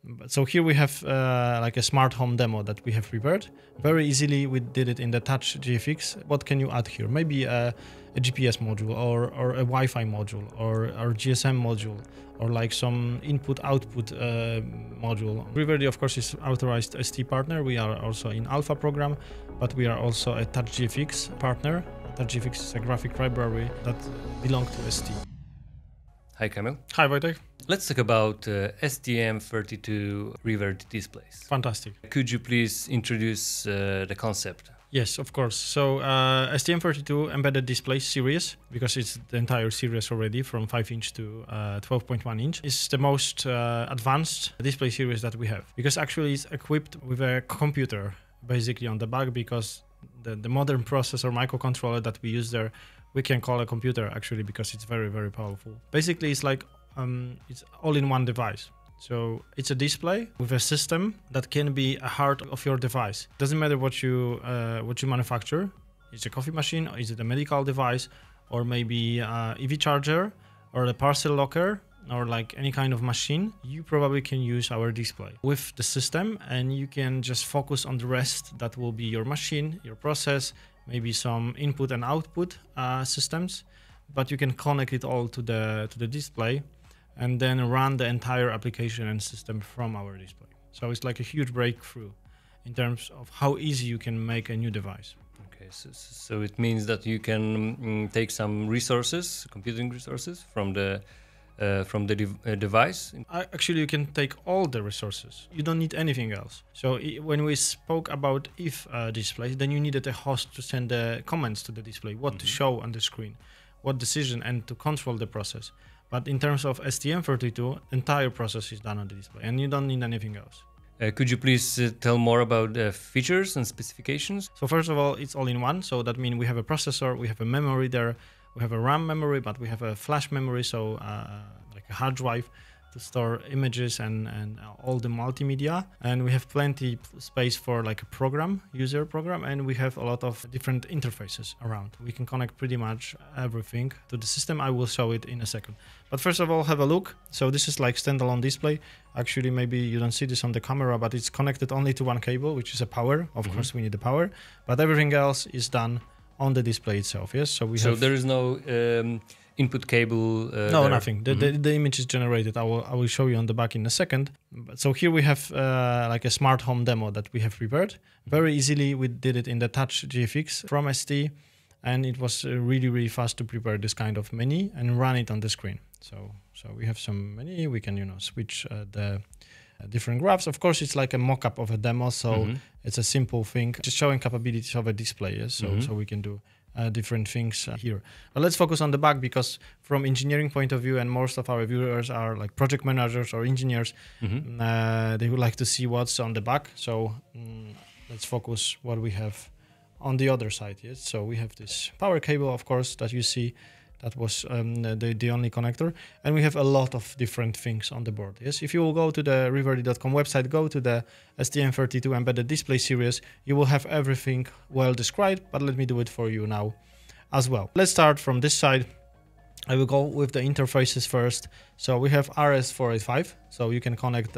So here we have like a smart home demo that we have prepared. Very easily we did it in the TouchGFX. What can you add here? Maybe a GPS module or a Wi-Fi module or GSM module or like some input-output module. Riverdi, of course, is authorized ST partner. We are also in alpha program, but we are also a TouchGFX partner. TouchGFX is a graphic library that belongs to ST. Hi, Kamil. Hi, Wojtek. Let's talk about STM32 Riverdi displays. Fantastic. Could you please introduce the concept? Yes, of course. So STM32 embedded display series, because it's the entire series already from 5-inch to 12.1 inch, is the most advanced display series that we have, because actually it's equipped with a computer basically on the back, because the modern processor microcontroller that we use there, we can call a computer actually, because it's very, very powerful. Basically, it's like it's all-in-one device. So it's a display with a system that can be a heart of your device. Doesn't matter what you manufacture. Is it a coffee machine, or is it a medical device, or maybe EV charger, or a parcel locker, or like any kind of machine. You probably can use our display with the system, and you can just focus on the rest. That will be your machine, your process, maybe some input and output systems, but you can connect it all to the display and then run the entire application and system from our display. So it's like a huge breakthrough in terms of how easy you can make a new device. Okay, so it means that you can take some resources, computing resources from the device. Actually, you can take all the resources. You don't need anything else. So when we spoke about if displays, then you needed a host to send the comments to the display, what to show on the screen, what decision, and to control the process. But in terms of STM32, entire process is done on the display, and you don't need anything else. Could you please tell more about the features and specifications? So first of all, it's all in one. So that means we have a processor, we have a memory there, we have a RAM memory, but we have a flash memory, so like a hard drive to store images and all the multimedia. And we have plenty space for like a user program, and we have a lot of different interfaces around. We can connect pretty much everything to the system. I will show it in a second. But first of all, have a look. So this is like standalone display. Actually, maybe you don't see this on the camera, but it's connected only to one cable, which is a power. Of course, we need the power, but everything else is done on the display itself. Yes, so there is no input cable. No, there. Nothing. The image is generated. I will show you on the back in a second. So here we have like a smart home demo that we have prepared. Very easily we did it in the TouchGFX from ST, and it was really, really fast to prepare this kind of menu and run it on the screen. So we have some menu. We can switch the different graphs. Of course, it's like a mock-up of a demo, so it's a simple thing, just showing capabilities of a display. Yes? So we can do different things here. But let's focus on the back, because from engineering point of view, and most of our viewers are like project managers or engineers, they would like to see what's on the back. So let's focus what we have on the other side. Yes, so we have this power cable, of course, that you see. That was the only connector, and we have a lot of different things on the board. Yes, if you will go to the riverdi.com website, go to the STM32 embedded display series, you will have everything well described, but let me do it for you now as well. Let's start from this side. I will go with the interfaces first. So we have RS485, so you can connect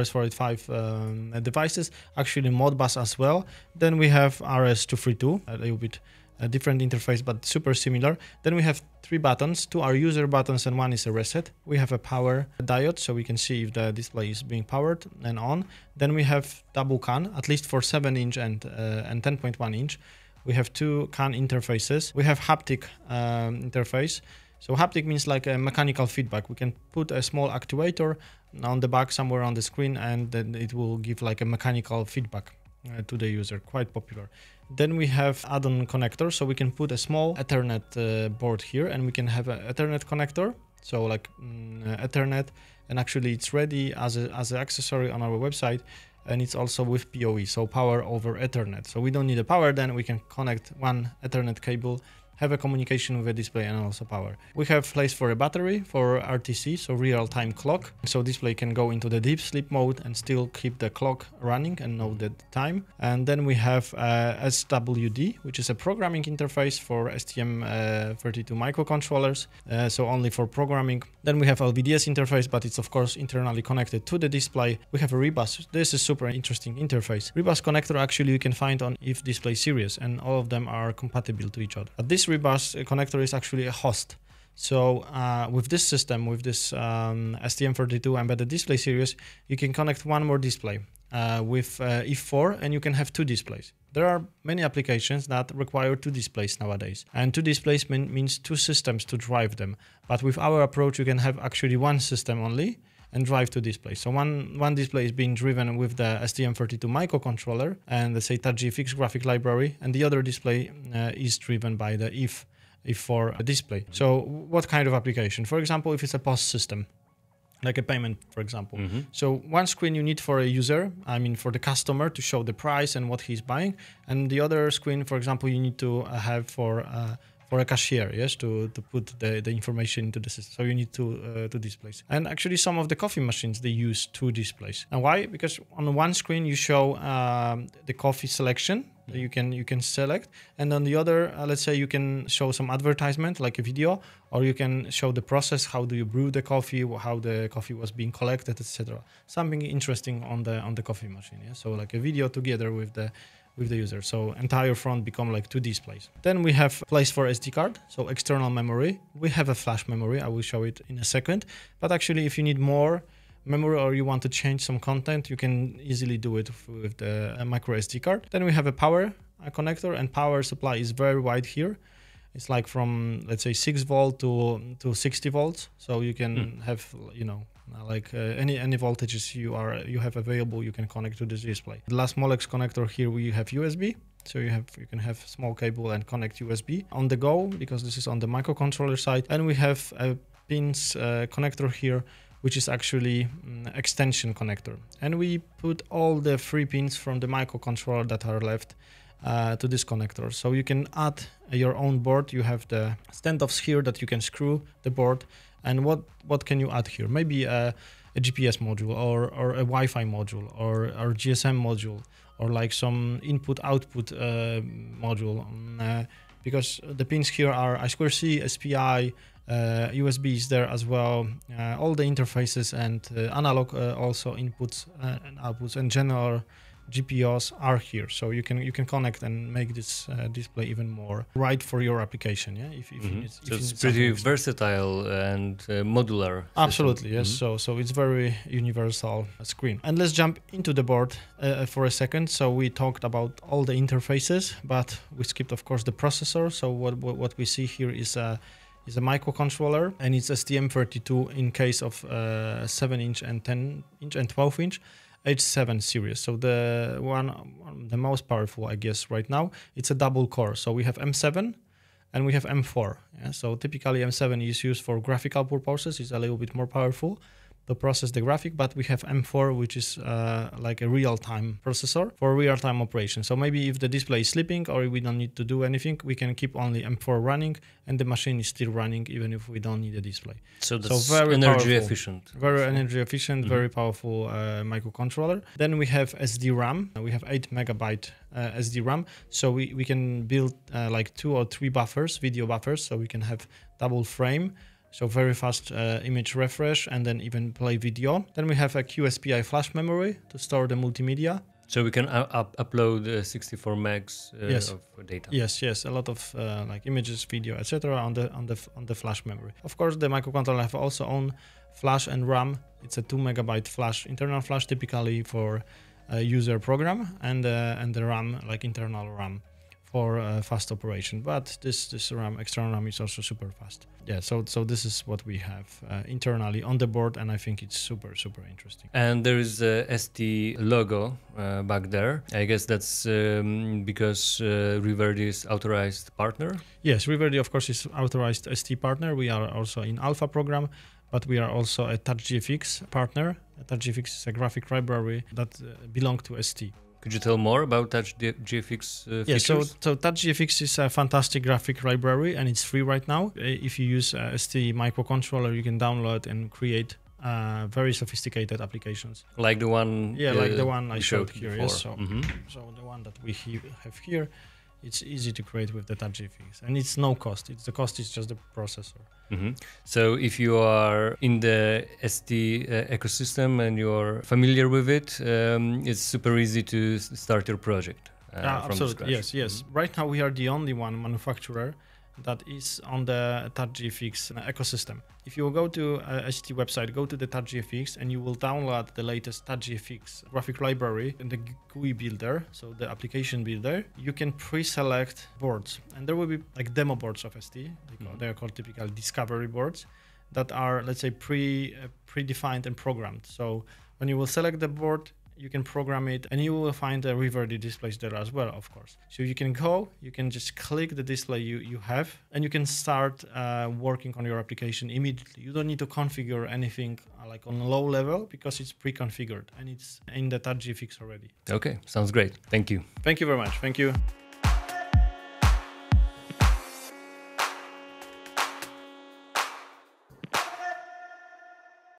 RS485 devices, actually Modbus as well. Then we have RS232, a little bit a different interface, but super similar. Then we have 3 buttons. 2 are user buttons and 1 is a reset. We have a power diode, so we can see if the display is being powered and on. Then we have double CAN, at least for 7-inch and 10.1 inch. We have 2 CAN interfaces. We have haptic interface. So haptic means like a mechanical feedback. We can put a small actuator on the back somewhere on the screen, and then it will give like a mechanical feedback to the user. Quite popular. Then we have add-on connector, so we can put a small Ethernet board here, and we can have an Ethernet connector, so like Ethernet, and actually it's ready as an accessory on our website, and it's also with PoE, so power over Ethernet. So we don't need a power, then we can connect one Ethernet cable, have a communication with a display and also power. We have place for a battery, for RTC, so real-time clock. So display can go into the deep sleep mode and still keep the clock running and know the time. And then we have SWD, which is a programming interface for STM32 microcontrollers, so only for programming. Then we have LVDS interface, but it's of course internally connected to the display. We have a Rebus. This is super interesting interface. Rebus connector actually you can find on if display series, and all of them are compatible to each other. But this Rebus connector is actually a host. So with this system, with this STM32 embedded display series, you can connect one more display with F4, and you can have two displays. There are many applications that require two displays nowadays, and two displays means two systems to drive them. But with our approach, you can have actually one system only and drive two displays. So one display is being driven with the STM32 microcontroller and let's say TouchGFX graphic library, and the other display is driven by the F4 display. So what kind of application? For example, if it's a POS system, like a payment, for example. So one screen you need for a user, I mean for the customer to show the price and what he's buying, and the other screen, for example, you need to have for a cashier, yes, to put the information into the system. So you need two displays. And actually some of the coffee machines, they use two displays. And why? Because on one screen you show the coffee selection, you can select, and on the other, let's say you can show some advertisement like a video, or you can show the process, how do you brew the coffee, how the coffee was being collected, etc. Something interesting on the coffee machine. Yeah? So like a video together with the user. So entire front become like two displays. Then we have place for SD card, so external memory. We have a flash memory. I will show it in a second. But actually, if you need more memory or you want to change some content, you can easily do it with the micro SD card. Then we have a power connector, and power supply is very wide here. It's like from, let's say, 6 volt to 60 volts. So you can have, you know, like any voltages you have available, you can connect to this display. The last Molex connector here, we have USB. So you can have small cable and connect USB on the go, because this is on the microcontroller side. And we have a pins connector here, which is actually extension connector. And we put all the 3 pins from the microcontroller that are left to this connector. So you can add your own board. You have the standoffs here that you can screw the board. And what can you add here? Maybe a GPS module or a Wi-Fi module or GSM module, or like some input-output module. Because the pins here are I2C, SPI, USB is there as well, all the interfaces and analog also inputs and outputs, and general GPIOs are here, so you can connect and make this display even more right for your application. Yeah, if you need, so it's pretty versatile and modular. Absolutely, yes. So it's very universal screen. And let's jump into the board for a second. So we talked about all the interfaces, but we skipped, of course, the processor. So what we see here is a microcontroller, and it's STM32 in case of 7-inch and 10-inch and 12-inch. H7 series. So the most powerful, I guess, right now, it's a double core. So we have M7 and we have M4. Yeah? So typically M7 is used for graphical purposes. It's a little bit more powerful to process the graphic, but we have M4, which is like a real-time processor for real-time operation. So maybe if the display is sleeping or we don't need to do anything, we can keep only M4 running and the machine is still running even if we don't need a display. So that's very energy efficient. Very energy efficient, very powerful microcontroller. Then we have SDRAM. We have 8 megabyte SDRAM. So we can build like 2 or 3 buffers, video buffers, so we can have double frame. So very fast image refresh, and then even play video. Then we have a QSPI Flash memory to store the multimedia. So we can upload 64 megs of data. Yes, a lot of like images, video, etc. on the Flash memory. Of course, the microcontroller have also own Flash and RAM. It's a 2 megabyte Flash, internal Flash, typically for a user program, and the RAM, like internal RAM, for fast operation. But this RAM, external RAM, is also super fast. Yeah, so this is what we have internally on the board, and I think it's super interesting. And there is a ST logo back there. I guess that's because Riverdi is authorized partner. Yes, Riverdi, of course, is authorized ST partner. We are also in alpha program, but we are also a TouchGFX partner. TouchGFX is a graphic library that belongs to ST. Could you tell more about TouchGFX Yeah, features? so TouchGFX is a fantastic graphic library, and it's free right now. If you use ST microcontroller, you can download and create very sophisticated applications. Like the one, like the one I showed here. before. Yes, so the one that we have here, it's easy to create with the TouchGFX, and it's no cost. The cost is just the processor. So if you are in the ST ecosystem and you're familiar with it, it's super easy to start your project from absolutely, scratch. yes. Right now we are the only one manufacturer that is on the TouchGFX ecosystem. If you go to ST website, go to the TouchGFX, and you will download the latest TouchGFX graphic library and the GUI builder, so the application builder. You can pre-select boards, and there will be like demo boards of ST. They are called typical discovery boards that are, let's say, predefined and programmed. So when you will select the board, you can program it, and you will find the Riverdi displays there as well, of course. So you can just click the display you have, and you can start working on your application immediately. You don't need to configure anything like on a low level, because it's pre-configured and it's in the TouchGFX already. Okay, sounds great. Thank you. Thank you very much. Thank you.